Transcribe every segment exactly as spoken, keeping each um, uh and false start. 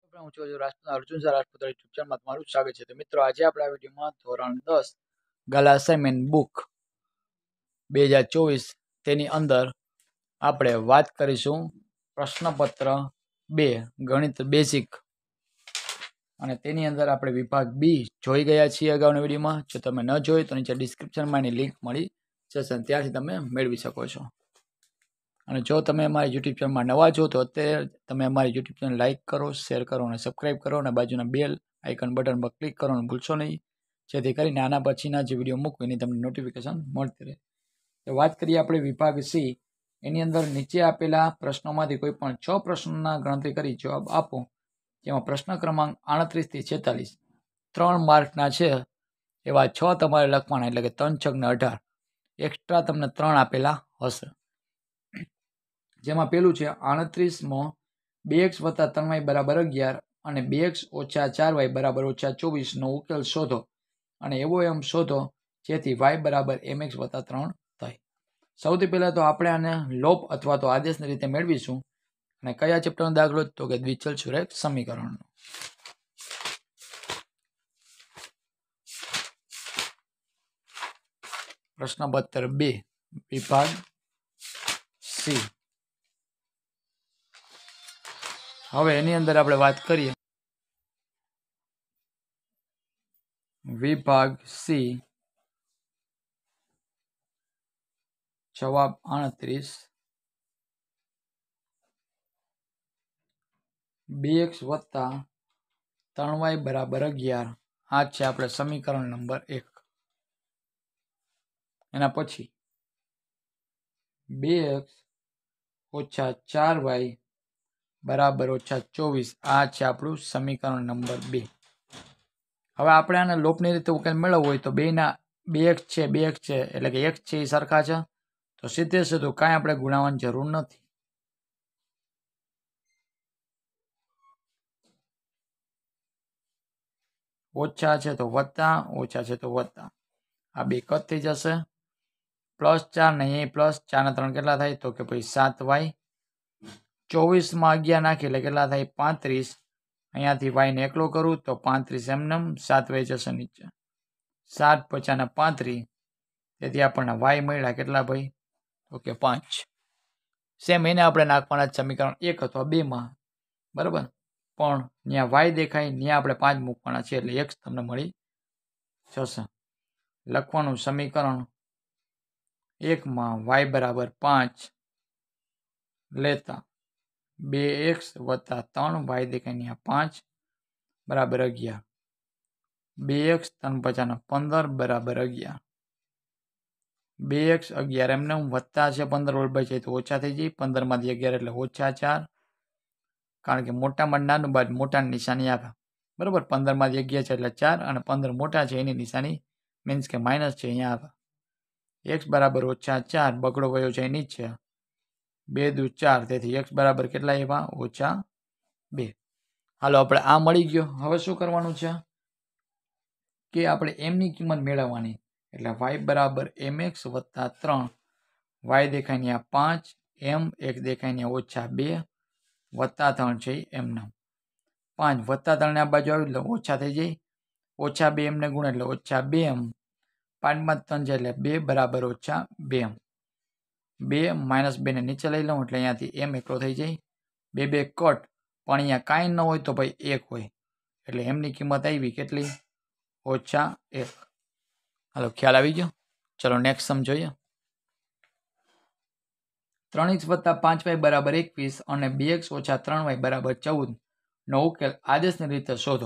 હું છું Rajput Arjun sir Rajput YouTube ચેનલમાં તમારું સ્વાગત છે. તો મિત્રો આજે આપણે આ વિડીયોમાં ધોરણ દસ ગાલા અસાઇનમેન્ટ બુક બે હજાર ચોવીસ તેની અંદર આપણે વાત કરીશું પ્રશ્નપત્ર બે ગણિત બેઝિક, અને તેની અંદર આપણે વિભાગ બી જોઈ ગયા છીએ અગાઉના વિડીયોમાં. જો તમે ન જોઈ તો નીચે ડિસ્ક્રિપ્શનમાં એની લિંક મળી જશે, ત્યાંથી તમે મેળવી શકો છો. અને જો તમે અમારી યુટ્યુબ ચેનલમાં નવા છો તો અત્યારે તમે અમારી યુટ્યુબ ચેનલ લાઇક કરો, શેર કરો અને સબસ્ક્રાઈબ કરો, અને બાજુના બેલ આઇકન બટન પર ક્લિક કરવાનું ભૂલશો નહીં, જેથી કરીને આના પછીના જે વિડીયો મૂકું એની તમને નોટિફિકેશન મળતી રહે. તો વાત કરીએ આપણે વિભાગ સી. એની અંદર નીચે આપેલા પ્રશ્નોમાંથી કોઈ પણ છ પ્રશ્નોના ગણતરી કરી જવાબ આપો, જેમાં પ્રશ્ન ક્રમાંક આડત્રીસથી છેતાલીસ ત્રણ માર્કના છે એવા છ તમારે લખવાના, એટલે કે ત્રણ છગ ને અઢાર. એક્સ્ટ્રા તમને ત્રણ આપેલા હશે. જેમાં પેલું છે આડત્રીસમાં બે એક્સ વત્તા ત્રણ વાય બરાબર અગિયાર અને બે એક્સ ઓછા ચાર વાય બરાબર ઓછા ચોવીસનો ઉકેલ શોધો, અને એવો એમ શોધો જેથી વાય બરાબર એમ એક્સ વત્તા ત્રણ થાય. સૌથી પહેલાં તો આપણે આને લોપ અથવા તો આદેશની રીતે મેળવીશું. અને કયા ચેપ્ટરનો દાખલો? તો કે દ્વિચલ સુરેખ સમીકરણનો. પ્રશ્નપત્ર બે વિભાગ સી. હવે એની અંદર આપણે વાત કરીએ વિભાગ સી, જવાબ આડત્રીસ, બે એક્સ વત્તા ત્રણ વાય બરાબર અગિયાર. આ છે આપણે સમીકરણ નંબર એક. એના પછી બે એક્સ ઓછા ચાર વાય બરાબર ઓછા ચોવીસ. આ છે આપણું સમીકરણ નંબર બે. હવે આપણે આને લોપની રીતે ઉકેલ મેળવવો હોય તો બેના બે એક્સ છે બે એક્સ છે એટલે કે એક્સ છે એ સરખા છે, તો સીધે સીધું કાંઈ આપણે ગુણાવવાની જરૂર નથી. ઓછા છે તો વત્તા, ઓછા છે તો વત્તા, આ બે કટ થઈ જશે. પ્લસ ચાર ને અહીં પ્લસ ચાર ને ત્રણ કેટલા થાય? તો કે ભાઈ સાત વાય. ચોવીસમાં અગિયાર નાખી એટલે કેટલા થાય? પાંત્રીસ. અહીંયાથી વાયને એકલો કરું તો પાંત્રીસ એમનેમ, સાત વાય જશે નીચે. સાત પચાને પાંત્રીસ, તેથી આપણને વાય મળ્યા કેટલા ભાઈ? તો કે પાંચ. સેમ એને આપણે નાખવાના સમીકરણ એક અથવા બેમાં, બરાબર. પણ ત્યાં વાય દેખાય ત્યાં આપણે પાંચ મૂકવાના છે, એટલે એક્સ તમને મળી જશે. લખવાનું સમીકરણ એકમાં વાય બરાબર પાંચ લેતા બે એક્સ વત્તા ત્રણ વાય દેખાય ત્યાં પાંચ બરાબર અગિયાર. બે એક્સ ત્રણ પચાના પંદર બરાબર અગિયાર. બે એક્સ અગિયાર એમને વત્તા છે, પંદર ઓળબાઈ છે તો ઓછા થઈ જાય. પંદરમાંથી અગિયાર એટલે ઓછા ચાર, કારણ કે મોટામાં નાનું બાદ મોટાની નિશાની આવે, બરાબર. પંદરમાંથી અગિયાર છે એટલે ચાર, અને પંદર મોટા છે એની નિશાની મીન્સ કે માઇનસ છે અહીંયા આવે. એક્સ બરાબર ઓછા ચાર, બગડો વયો છે નીચે, બે દુ ચાર, તેથી એક્સ બરાબર કેટલા એવા? ઓછા બે. હાલો, આપણે આ મળી ગયો. હવે શું કરવાનું છે કે આપણે એમની કિંમત મેળવવાની, એટલે વાય બરાબર એમ એક્સ વત્તા ત્રણ, વાય દેખાય ત્યાં પાંચ, એમ એક દેખાય ત્યાં ઓછા બે, વત્તા ત્રણ છે એમના પાંચ, વત્તા ત્રણને આ બાજુ આવી એટલે ઓછા થઈ જાય. ઓછા બે એમને ગુણ એટલે ઓછા બે એમ. પાંચમાં ત્રણ છે એટલે બે બરાબર ઓછા બે એમ. બે માઇનસ બેને નીચે લઈ લઉં એટલે અહીંયાથી એમ એકલો થઈ જાય. બે બે કટ, પણ અહીંયા કાંઈ ન હોય તો ભાઈ એક હોય, એટલે એમની કિંમત આવી કેટલી? ઓછા એક. હાલો, ખ્યાલ આવી ગયો? ચલો નેક્સ્ટ સમ જોઈએ. ત્રણ એક્સ વત્તા પાંચ વાય બરાબર એકવીસ અને બે એક્સ ઓછા ત્રણ વાય બરાબર ચૌદ નો ઉકેલ આદેશની રીતે શોધો.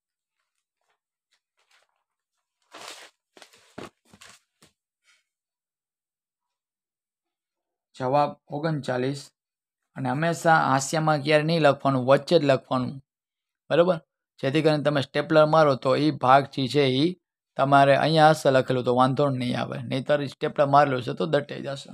જવાબ ઓગણચાલીસ. અને હંમેશા હાસ્યમાં ક્યારે નહીં લખવાનું, વચ્ચે જ લખવાનું, બરાબર. જેથી કરીને તમે સ્ટેપલર મારો તો એ ભાગ જે છે એ તમારે અહીંયા હશે લખેલું તો વાંધો નહીં આવે, નહીંતર સ્ટેપલર મારેલું છે તો દટાઈ જશે.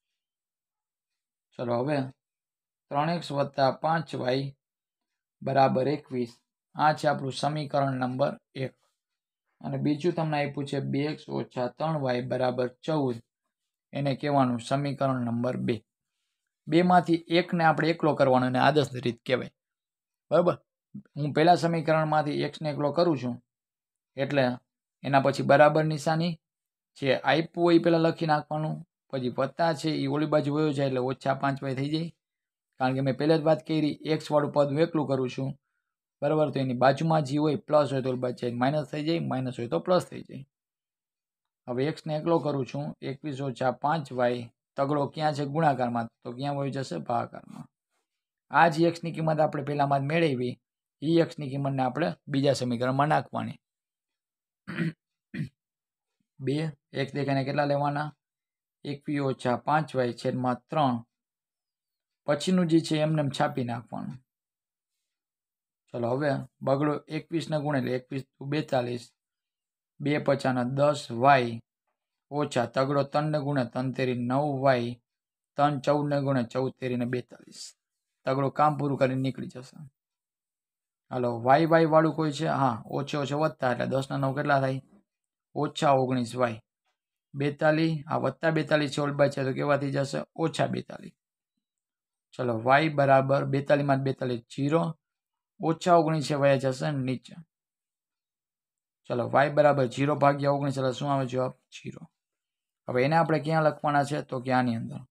ચલો હવે ત્રણ એક્સ વત્તા પાંચ વાય બરાબર એકવીસ. આ છે આપણું સમીકરણ નંબર એક. અને બીજું તમને આપ્યું છે બે એક્સ ઓછા ત્રણ વાય બરાબર ચૌદ. એને કહેવાનું સમીકરણ નંબર બે. બેમાંથી એકને આપણે એકલો કરવાનો, અને આદર્શની રીત કહેવાય, બરાબર. હું પહેલા સમીકરણમાંથી એક્સને એકલો કરું છું એટલે એના પછી બરાબર નિશાની જે આપ્યું હોય એ પહેલાં લખી નાખવાનું, પછી વત્તા છે એ ઓલી બાજુ વયો જાય એટલે ઓછા પાંચ વાય થઈ જાય, કારણ કે મેં પહેલાં જ વાત કરી એક્સવાળું પદ હું એકલું કરું છું બરાબર. તો એની બાજુમાં જે હોય પ્લસ હોય તો ઓલી બાજુ માઇનસ થઈ જાય, માઇનસ હોય તો પ્લસ થઈ જાય. હવે એક્સને એકલો કરું છું, એકવીસ ઓછા પાંચ વાય તગડો ક્યાં છે ગુણાકારમાં, તો ક્યાં વહી જશે ભાગાકારમાં. આ જ એક્સની કિંમત આપણે પહેલામાં જ મેળવી એ એક્સની કિંમતને આપણે બીજા સમીકરણમાં નાખવાની. બે એક દેખાઈને કેટલા લેવાના, એકવીસ ઓછા પાંચ વાય છેદમાં ત્રણ, પછીનું જે છે એમને છાપી નાખવાનું. ચલો હવે બગડો એકવીસને ગુણે એટલે એકવીસ બેતાલીસ, બે પચાના દસ વાય ઓછા તગડો ત્રણને ગુણે ત્રણ તેરી નવ વાય, ત્રણ ચૌદને ગુણે ચૌદ તેરીને બેતાલીસ, તગડો કામ પૂરું કરીને નીકળી જશે. હાલો વાય વાય વાળું કોઈ છે, હા ઓછે ઓછે વધતા એટલે દસના નવ કેટલા થાય, ઓછા ઓગણીસ વાય, બેતાલીસ આ વત્તા બેતાલીસ છે ઓલબાઈ છે તો કેવા થઈ જશે ઓછા બેતાલીસ. ચલો વાય બરાબર બેતાલીસમાં બેતાલીસ જીરો, ઓછા ઓગણીસ છે વયા જશે નીચે. ચલો વાય બરાબર જીરો ભાગ્યા ઓગણીસ એટલે શું આવે જવાબ જીરો. હવે એને આપણે ક્યાં લખવાના છે તો કે આની અંદર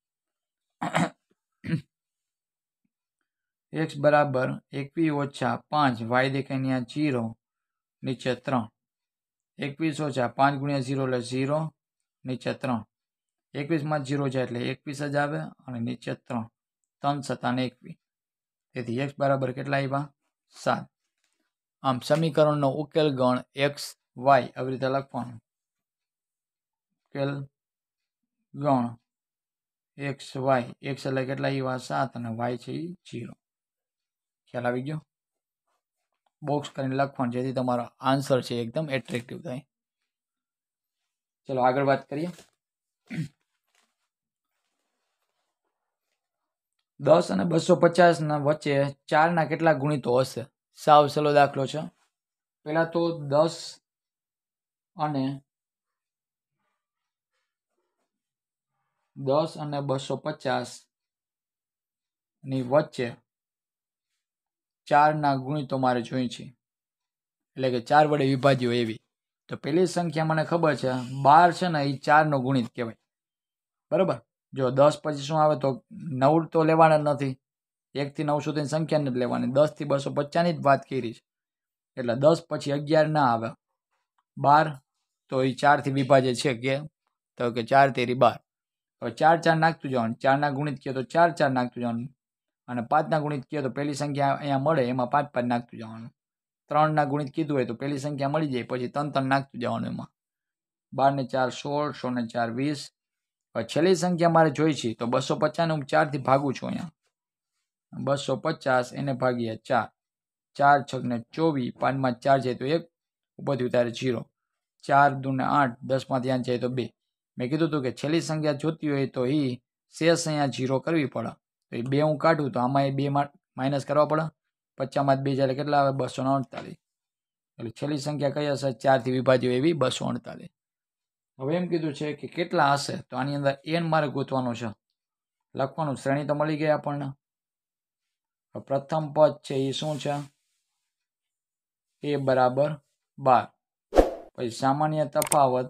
એક્સ બરાબર એકવીસ ઓછા પાંચ વાય દેખાય ત્યાં જીરો નીચે ત્રણ, એકવીસ ઓછા પાંચ ગુણ્યા ઝીરો એટલે ઝીરો નીચે ત્રણ, એકવીસમાં જીરો જાય એટલે એકવીસ જ આવે અને નીચે ત્રણ, ત્રણ સત્તાને એકવીસ, તેથી એક્સ બરાબર કેટલા આવ્યા સાત. આમ સમીકરણનો ઉકેલ ગણ એક્સ વાય આવી રીતે લખવાનું, ઉકેલ ગણ એક્સ વાય, એક્સ એટલે કેટલા આવ્યા સાત અને વાય છે એ જીરો. ખ્યાલ આવી ગયો, બોક્સ કરીને લખવાનું જેથી તમારો આન્સર છે એકદમ એટ્રેક્ટિવ થાય. ચલો આગળ વાત કરીએ. દસ અને બસો પચાસ ના વચ્ચે ચારના કેટલા ગુણિતો હશે, સાવ સહેલો દાખલો છે. પહેલા તો દસ અને દસ અને બસો પચાસ ની વચ્ચે ચારના ગુણિતો મારે જોઈ છે, એટલે કે ચાર વડે વિભાજ્ય એવી. તો પેલી સંખ્યા મને ખબર છે બાર છે ને એ ચારનો ગુણિત કહેવાય બરાબર. જો દસ પછી શું આવે તો નવ તો લેવાના નથી, એકથી નવ સુધીની સંખ્યા નથી લેવાની, દસથી બસો પચાસની જ વાત કરી છે એટલે દસ પછી અગિયાર ના આવે, બાર તો એ ચારથી વિભાજ્ય છે કે તો કે ચાર તેરી બાર. હવે ચાર ચાર નાખતું જવાનું, ચારના ગુણિત કહે તો ચાર ચાર નાખતું જવાનું, અને પાંચના ગુણિત કહે તો પહેલી સંખ્યા અહીંયા મળે એમાં પાંચ પાંચ નાખતું જવાનું, ત્રણના ગુણિત કીધું હોય તો પહેલી સંખ્યા મળી જાય પછી ત્રણ ત્રણ નાખતું જવાનું એમાં. બાર ને ચાર સોળ, સોળ ને ચાર વીસ. હવે છેલ્લી સંખ્યા મારે જોઈ છે તો બસો પચાસને હું ચારથી ભાગું છું અહીંયા, બસો પચાસ એને ભાગ્યા ચાર, ચાર છક ને ચોવીસ, પાંચમાં ચાર જાય તો એક, ઉપરથી ઉતારે જીરો, ચાર દુ ને આઠ, દસમાં ત્યાં જાય તો બે. મેં કીધું હતું કે છેલ્લી સંખ્યા જોતી હોય તો એ શેષ અહીંયા જીરો કરવી પડે, તો એ બે હું કાઢું તો આમાં એ બે માઇનસ કરવા પડે, પચાસમાં બે જાય કેટલા આવે બસો ને અડતાલીસ. એટલે છેલ્લી સંખ્યા કઈ હશે ચારથી વિભાજ્ય એવી બસો અડતાલીસ. હવે એમ કીધું છે કે કેટલા હશે તો આની અંદર એન મારે ગોતવાનું છે, લખવાનું શ્રેણી તો મળી ગઈ આપણને. પ્રથમ પદ છે એ શું છે એ બરાબર બાર, પછી સામાન્ય તફાવત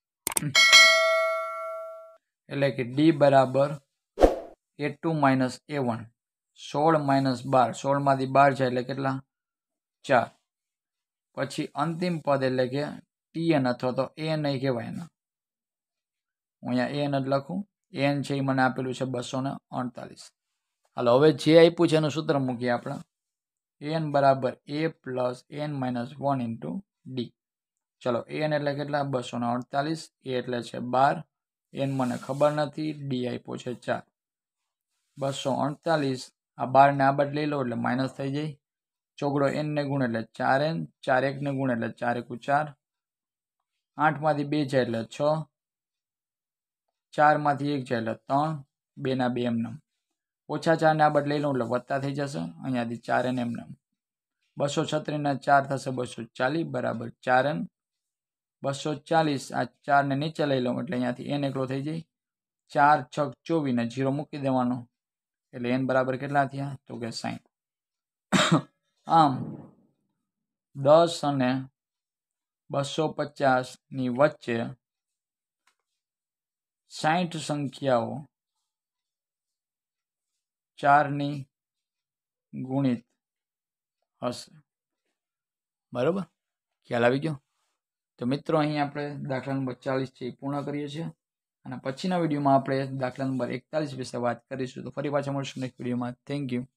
એટલે કે ડી બરાબર A two minus A one, સોળ માઇનસ બાર, સોળમાંથી બાર છે એટલે કેટલા ચાર. પછી અંતિમ પદ એટલે કે ટી એન અથવા તો એ નહીં કહેવાય એના, હું અહીંયા એન જ લખું, એન છે એ મને આપેલું છે બસો ને અડતાલીસ. હાલો હવે જે આપ્યું છે એનું સૂત્ર મૂકીએ આપણે, એન બરાબર A plus N minus one into D. ચલો એન એટલે કેટલા બસો ને અડતાલીસ, એ એટલે છે બાર, એન મને ખબર નથી, ડી આપ્યો છે ચાર. બસો અડતાલીસ આ બાર ને આ બાદ લઈ લો એટલે માઇનસ થઈ જાય, ચોગડો એન ને ગુણ એટલે ચાર એન, ચાર એક ને ગુણ એટલે ચાર એકુ ચાર, આઠમાંથી બે જાય એટલે છ, ચારમાંથી એક જાય એટલે ત્રણ, બે ના બે એમને, ઓછા ચાર ને આ બાદ લઈ લઉં એટલે વત્તા થઈ જશે, અહીંયાથી ચાર એન એમને, બસો છત્રીસ ના ચાર થશે બસો ચાલીસ બરાબર ચાર એન, બસો ચાલીસ આ ચાર ને નીચે લઈ લઉં એટલે અહીંયાથી એન એકલો થઈ જાય, ચાર છક ચોવીસ ને જીરો મૂકી દેવાનો એટલે એન બરાબર કેટલા થયા તો કે સાઠ. આમ દસ અને બસો પચાસની વચ્ચે સાઠ સંખ્યાઓ ચારની ગુણિત હશે. બરાબર, ખ્યાલ આવી ગયો? તો મિત્રો અહીં આપણે દાખલા નંબર ચાલીસ છે એ પૂર્ણ કરીએ છીએ અને પછીના વિડીયોમાં આપણે દાખલા નંબર એકતાલીસ વિશે વાત કરીશું. તો ફરી પાછા મળશું નેક્સ્ટ વિડીયોમાં. Thank you.